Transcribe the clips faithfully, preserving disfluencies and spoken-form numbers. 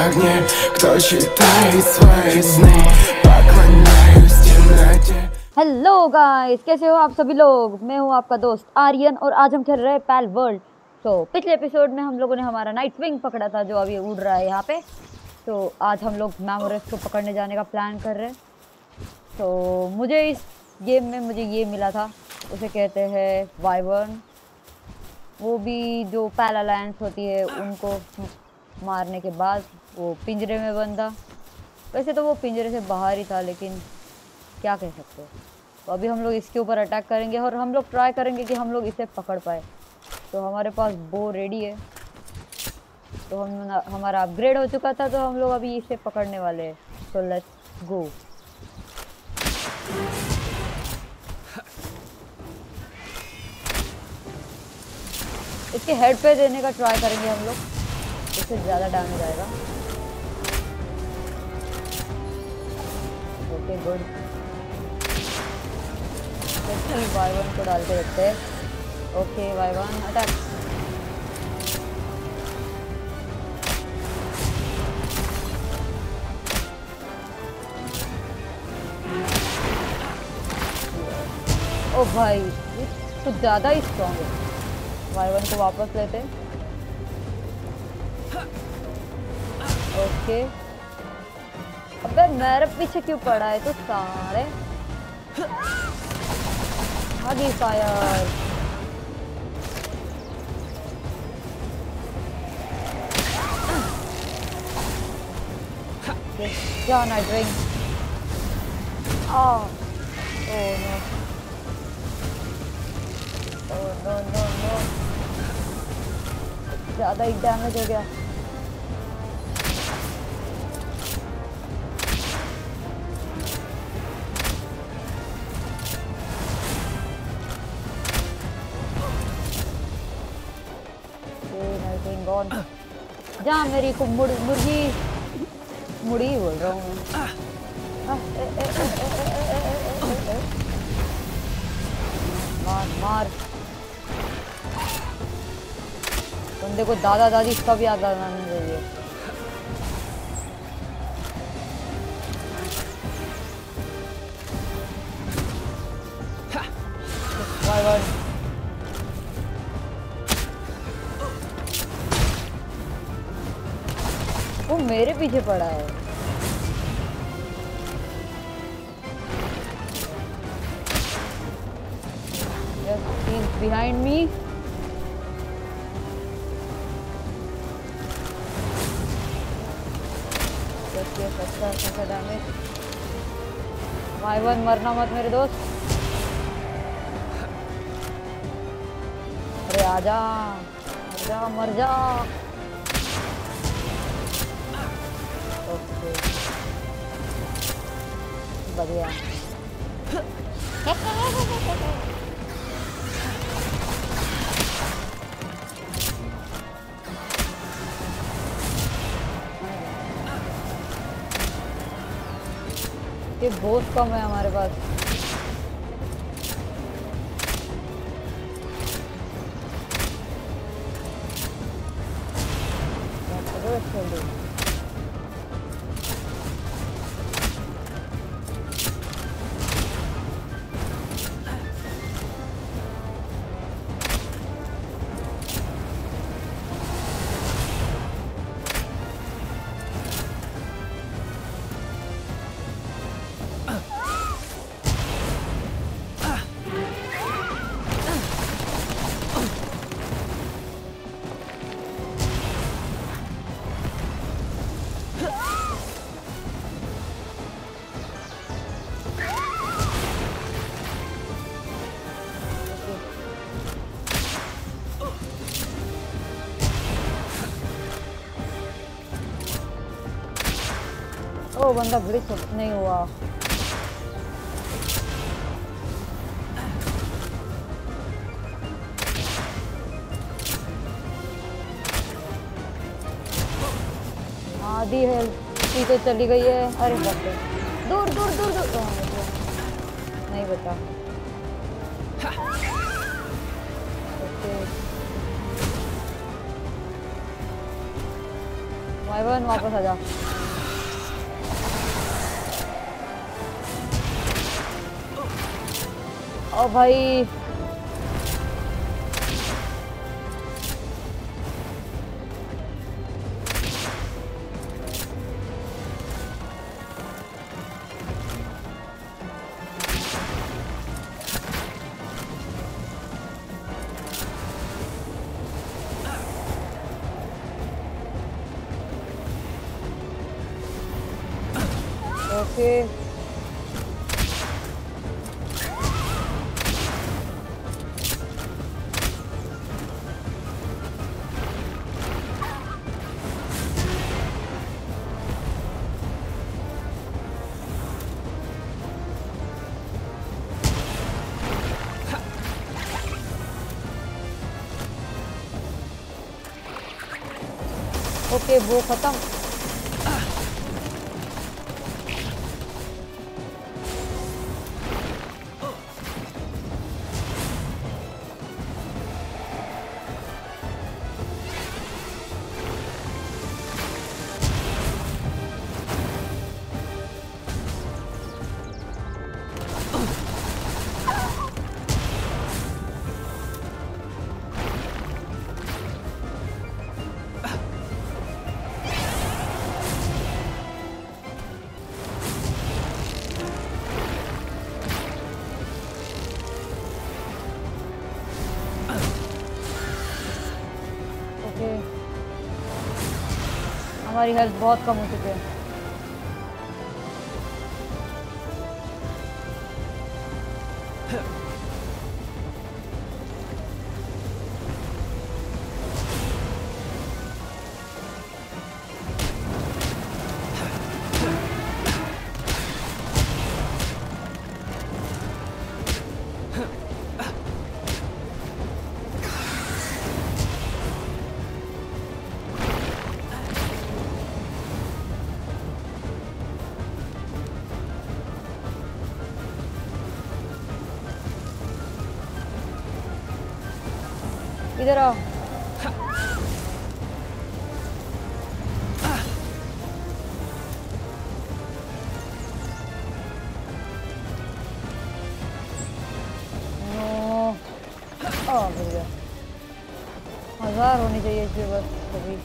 огне, кто читает свои सны, поклоняюсь темноте। Hello guys, कैसे हो आप सभी लोग। मैं हूं आपका दोस्त आर्यन और आज हम खेल रहे हैं पैल वर्ल्ड। तो पिछले एपिसोड में हम लोगों ने हमारा नाइट विंग पकड़ा था जो अभी उड़ रहा है यहाँ पे। तो आज हम लोग मैमोरस को पकड़ने जाने का प्लान कर रहे हैं। तो मुझे इस गेम में मुझे ये मिला था, उसे कहते हैं वाइवर्न। वो भी जो पैल अलायंस होती है उनको मारने के बाद वो पिंजरे में बंधा। वैसे तो वो पिंजरे से बाहर ही था, लेकिन क्या कह सकते हो। तो अभी हम लोग इसके ऊपर अटैक करेंगे और हम लोग ट्राई करेंगे कि हम लोग इसे पकड़ पाए। तो हमारे पास बो रेडी है, तो हम हमारा अपग्रेड हो चुका था, तो हम लोग अभी इसे पकड़ने वाले हैं। तो लेट्स गो। इसके हेड पे देने का ट्राई करेंगे हम लोग, इससे ज़्यादा डैमेज आएगा। Okay good. वाई वन को डाल के रखते हैं। Okay Y one attack. ओ भाई कुछ ज़्यादा ही स्ट्रॉन्ग है। वाई वन को वापस लेते हैं। ओके अबे मेरे पीछे क्यों पड़ा है तो सारे आगे फायर। क्या night wing. Oh no oh no no no ज़्यादा ही डैमेज हो गया। जा मेरी को मुड़ मुर्गी मुड़ी बोल रहा हूँ मार मार। बंदे को दादा दादी कब याद आना चाहिए। वाई वन वो मेरे पीछे पड़ा है। Yes, he's behind me. Yes, yes, अच्छा अच्छा डैमेज। वाई वन मरना मत मेरे दोस्त। अरे आजा मर जा मर जा। ओके बढ़िया। ये बहुत कम है हमारे पास। ओ बंदा ग्लिच नहीं हुआ। आधी हेल्थ तो चली गई है। अरे बाप रे दूर दूर दूर दूर नहीं बता। ओके माइवन वापस आ जा। ओ भाई ओके ओके वो खत्म। हमारी हेल्थ बहुत कम हो चुकी है। इधर आओ। नो गिर गया। हजार होनी चाहिए इसकी बस कभी।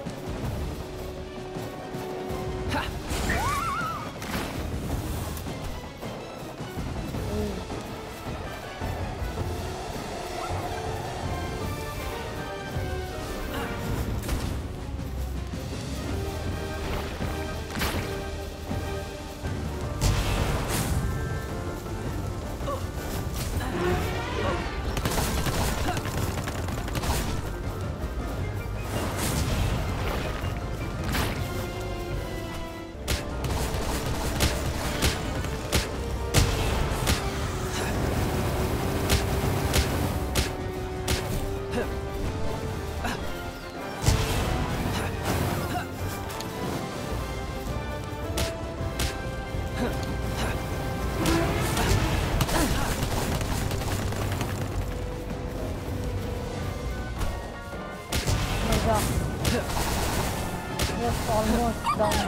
Just almost done.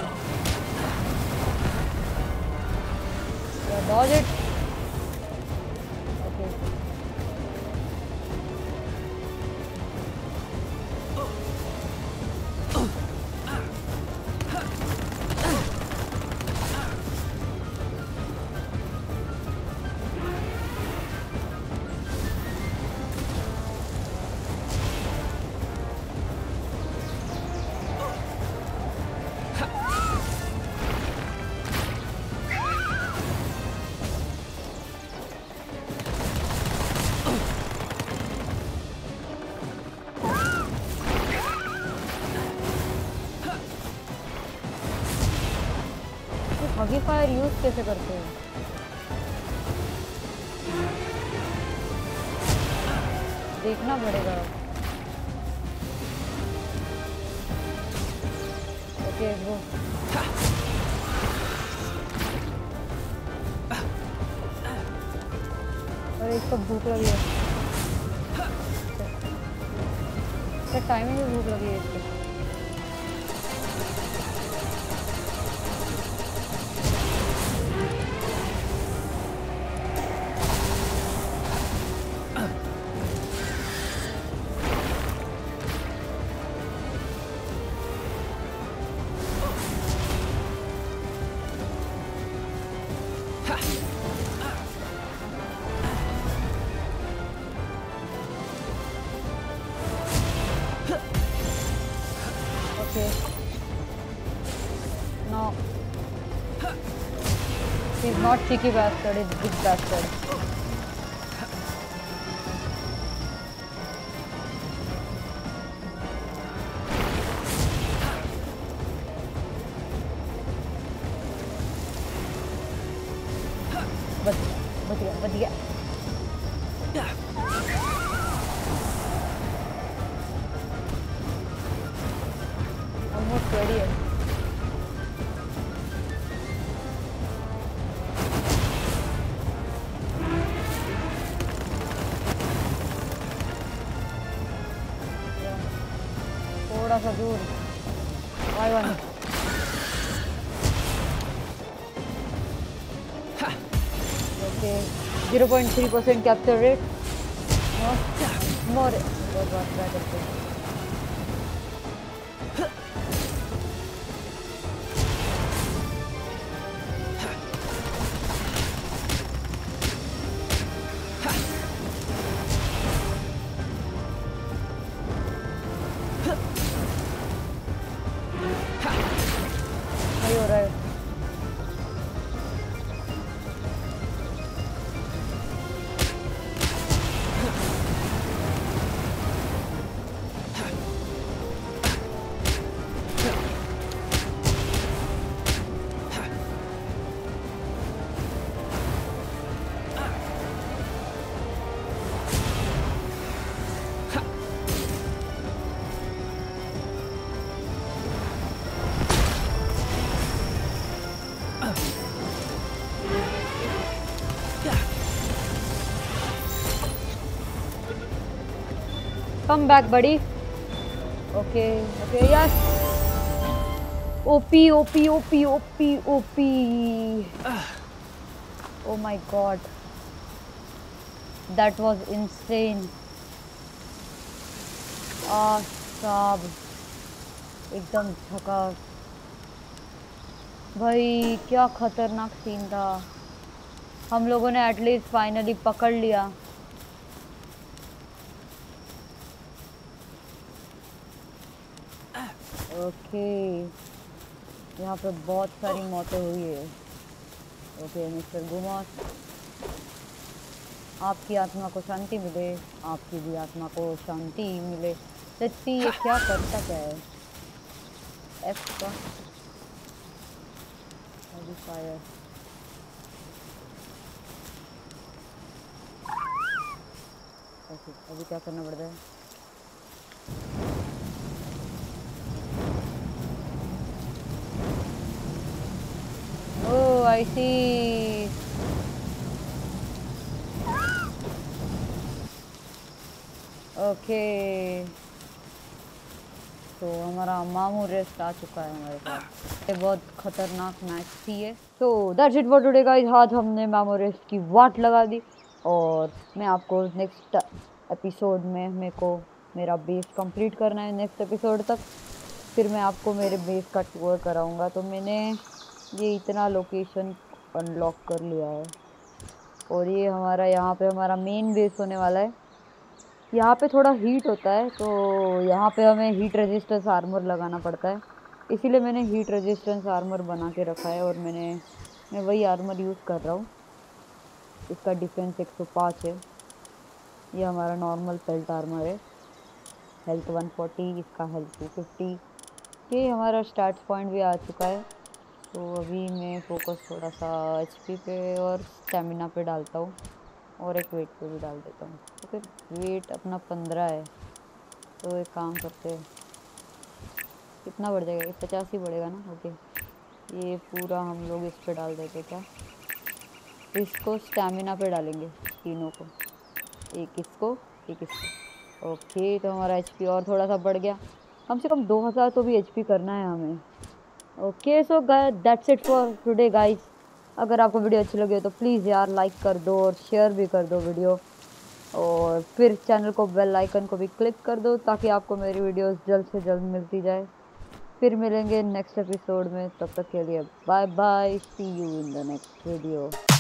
Yeah, dodge it. Okay. हगी फायर यूज कैसे करते हैं? देखना पड़ेगा। ओके वो अरे इसको भूख लगी है। टाइमिंग में भूख लगी है इसको। Okay no he's not cheeky bastard, he's big bastard. बच बच गया बच गया ऑलमोस्ट रेडी है थोड़ा सा दूर Y one okay zero point three percent capture rate more बहुत बात ट्राई करते हैं हो रहा है Come back, buddy. Okay, okay, yes. O P, O P, O P, O P, O P. Oh my God. That was insane. Ah, साब एकदम झकास भाई, क्या खतरनाक सीन था। हम लोगों ने एटलीस्ट फाइनली पकड़ लिया। ओके यहाँ पे बहुत सारी मौतें हुई है। ओके मिस्टर गुमास, आपकी आत्मा को शांति मिले, आपकी भी आत्मा को शांति मिले। लेट्स सी ये क्या करता क्या है। एफ का फायर ओके अभी क्या करना पड़ता है। Oh, I see. Okay. तो हमारा मामू रेस्ट आ चुका है हमारे पास। ये बहुत खतरनाक मैच थी ये। तो that's it for today guys. आज हमने मामू रेस्ट की वाट लगा दी और मैं आपको नेक्स्ट एपिसोड में मेरे को मेरा बेस कंप्लीट करना है। नेक्स्ट एपिसोड तक फिर मैं आपको मेरे बेस का टूर कराऊंगा। तो मैंने ये इतना लोकेशन अनलॉक कर लिया है और ये हमारा यहाँ पे हमारा मेन बेस होने वाला है। यहाँ पे थोड़ा हीट होता है तो यहाँ पे हमें हीट रेजिस्टेंस आर्मर लगाना पड़ता है, इसीलिए मैंने हीट रेजिस्टेंस आर्मर बना के रखा है और मैंने मैं वही आर्मर यूज़ कर रहा हूँ। इसका डिफेंस एक सौ पाँच है। ये हमारा नॉर्मल पेल्ट आर्मर है। हेल्थ वन फोर्टी, इसका हेल्थ टू फिफ्टी। ये हमारा स्टार्ट पॉइंट भी आ चुका है। तो अभी मैं फोकस थोड़ा सा एचपी पे और स्टेमिना पे डालता हूँ और एक वेट पे भी डाल देता हूँ। तो फिर वेट अपना पंद्रह है तो एक काम करते हैं, कितना बढ़ जाएगा, ये पचास ही बढ़ेगा ना। ओके ये पूरा हम लोग इस पे डाल देते। क्या इसको स्टेमिना पे डालेंगे तीनों को, एक इसको एक इसको। ओके तो हमारा एचपी और थोड़ा सा बढ़ गया। कम से कम दो हज़ार तो भी एचपी करना है हमें। Okay so that's it for today guys. अगर आपको वीडियो अच्छी लगी हो तो प्लीज़ यार लाइक कर दो और शेयर भी कर दो वीडियो, और फिर चैनल को बेल आइकन को भी क्लिक कर दो ताकि आपको मेरी वीडियोस जल्द से जल्द मिलती जाए। फिर मिलेंगे नेक्स्ट एपिसोड में, तब तक के लिए bye bye, see you in the next video.